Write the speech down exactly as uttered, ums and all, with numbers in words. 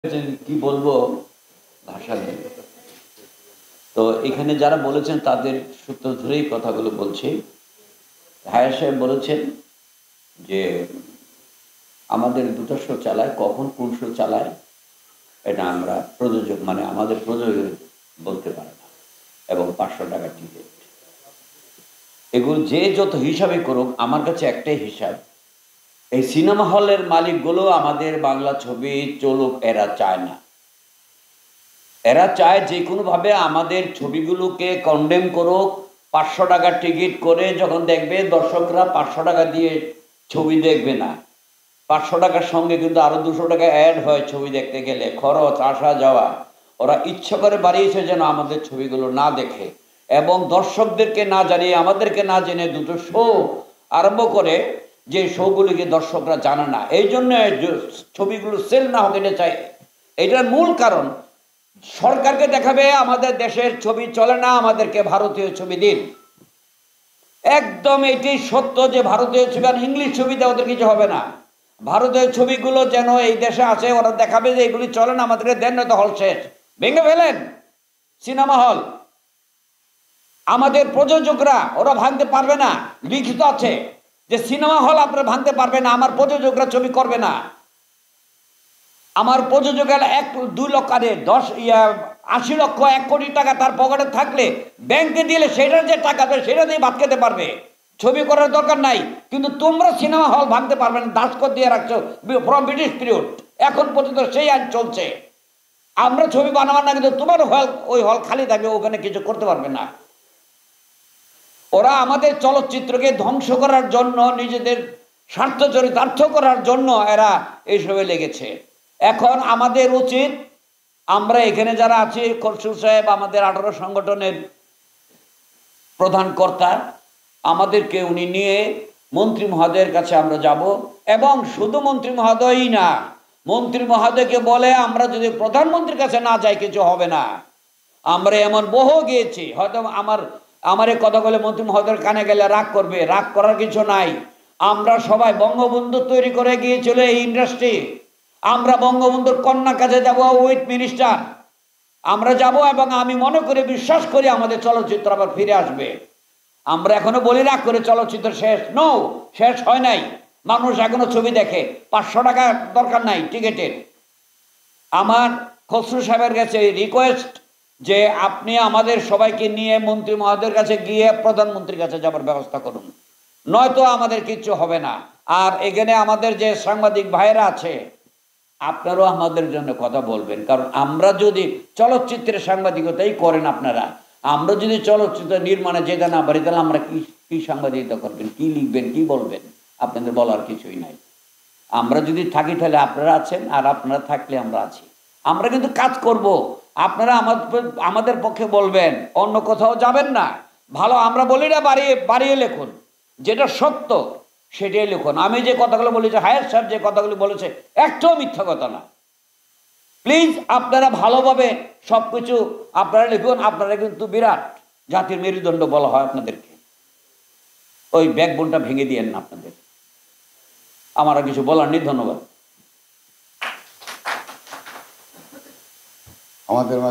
কি বলবো ভাষা নেই। তো এখানে যারা বলেছেন তাদের সূত্র ধরেই কথাগুলো বলছি। হায়ার সাহেব বলেছেন যে আমাদের দুটো শো চালায়, কখন কোন শো চালায় এটা আমরা প্রযোজক মানে আমাদের প্রযোজক বলতে পারে না, এবং পাঁচশো টাকা টিকিট। এগুলো যে যত হিসাবে করুক, আমার কাছে একটাই হিসাব, এই সিনেমা হলের মালিকগুলো আমাদের বাংলা ছবি চলুক এরা চায় না। এরা চায় যে কোনোভাবে আমাদের ছবিগুলোকে কন্ডেম করুক, পাঁচশো টাকা টিকিট করে যখন দেখবে দর্শকরা পাঁচশো টাকা দিয়ে ছবি দেখবে না। পাঁচশো টাকার সঙ্গে কিন্তু আরও দুশো টাকা অ্যাড হয় ছবি দেখতে গেলে, খরচ আসা যাওয়া। ওরা ইচ্ছা করে বাড়িয়েছে যেন আমাদের ছবিগুলো না দেখে এবং দর্শকদেরকে না জানিয়ে, আমাদেরকে না জেনে দুটো শো আরম্ভ করে, যে শোগুলিকে দর্শকরা জানে না। এই জন্য ছবিগুলো সেল না হোক এটা চাই। এটার মূল কারণ সরকারকে দেখাবে আমাদের দেশের ছবি চলে না, আমাদেরকে ভারতীয় ছবি দিন। একদম এটি সত্য যে ভারতীয় ছবি আর ইংলিশ ছবিতে ওদের কিছু হবে না। ভারতীয় ছবিগুলো যেন এই দেশে আছে, ওরা দেখাবে যে এগুলি চলে না, আমাদেরকে দেন, না তো হল শেষ, ভেঙে ফেলেন সিনেমা হল। আমাদের প্রযোজকরা ওরা ভাঙতে পারবে না, লিখিত আছে যে সিনেমা হল আপনারা ভাঙতে পারবে না, আমার প্রযোজকরা ছবি করবে না। আমার প্রযোজকের এক দুই লক্ষ আরে দশ ইয়া আশি লক্ষ এক কোটি টাকা তার পকেটে থাকলে ব্যাংকে দিলে সেটার যে টাকা দেবে সেটা দিয়ে ভাত খেতে পারবে, ছবি করার দরকার নাই। কিন্তু তোমরা সিনেমা হল ভাঙতে পারবে না, দাসকর দিয়ে রাখছো ফ্রম ব্রিটিশ পিরিয়ড, এখন পর্যন্ত সেই আইন চলছে। আমরা ছবি বানাবার না, কিন্তু তোমার হল ওই হল খালি থাকবে, ওখানে কিছু করতে পারবে না। ওরা আমাদের চলচ্চিত্রকে ধ্বংস করার জন্য, নিজেদের স্বার্থ চরিতার্থ করার জন্য এরা এইসবে লেগেছে। এখন আমাদের উচিত, আমরা এখানে যারা আছি, খসরু সাহেব আমাদের আঠারো সংগঠনের প্রধান কর্তা, আমাদেরকে উনি নিয়ে মন্ত্রী মহোদয়ের কাছে আমরা যাব, এবং শুধু মন্ত্রী মহোদয়ই না, মন্ত্রী মহোদয়কে বলে আমরা যদি প্রধানমন্ত্রীর কাছে না যাই কিছু হবে না। আমরা এমন বহু গিয়েছি, হয়তো আমার আমার এই কথা বলে মন্ত্রী মহোদয়ের কানে গেলে রাগ করবে, রাগ করার কিছু নাই। আমরা সবাই বঙ্গবন্ধু তৈরি করে গিয়েছিল এই ইন্ডাস্ট্রি। আমরা বঙ্গবন্ধুর কন্যার কাছে যাব উইথ মিনিস্টার, আমরা যাব, এবং আমি মনে করি বিশ্বাস করি আমাদের চলচ্চিত্র আবার ফিরে আসবে। আমরা এখনো বলি রাগ করে চলচ্চিত্র শেষ, নো, শেষ হয় নাই। মানুষ এখনো ছবি দেখে, পাঁচশো টাকা দরকার নাই টিকিটের। আমার খসরু সাহেবের কাছে রিকোয়েস্ট যে আপনি আমাদের সবাইকে নিয়ে মন্ত্রী মহোদয়ের কাছে গিয়ে প্রধানমন্ত্রীর কাছে যাবার ব্যবস্থা করুন, নয়তো আমাদের কিচ্ছু হবে না। আর এখানে আমাদের যে সাংবাদিক ভাইয়েরা আছে, আপনারাও আমাদের জন্য কথা বলবেন, কারণ আমরা যদি চলচ্চিত্রের সাংবাদিকতাই করেন আপনারা, আমরা যদি চলচ্চিত্র নির্মাণে যেতে না পারি, তাহলে আমরা কি কি সাংবাদিকতা করবেন, কি লিখবেন, কি বলবেন? আপনাদের বলার কিছুই নাই। আমরা যদি থাকি তাহলে আপনারা আছেন, আর আপনারা থাকলে আমরা আছি। আমরা কিন্তু কাজ করব, আপনারা আমাদের আমাদের পক্ষে বলবেন, অন্য কোথাও যাবেন না। ভালো আমরা বলি না বাড়িয়ে বাড়িয়ে লিখুন, যেটা সত্য সেটাই লিখুন। আমি যে কথাগুলো বলেছি, হায়ার সাহেব যে কথাগুলো বলেছে, একটাও মিথ্যা কথা না। প্লিজ আপনারা ভালোভাবে সব কিছু আপনারা লিখুন। আপনারা কিন্তু বিরাট জাতির মেরুদণ্ড বলা হয় আপনাদেরকে, ওই ব্যাকবোনটা ভেঙে দিয়েন না আপনাদের। আমার আর কিছু বলার নেই, ধন্যবাদ। আমাদের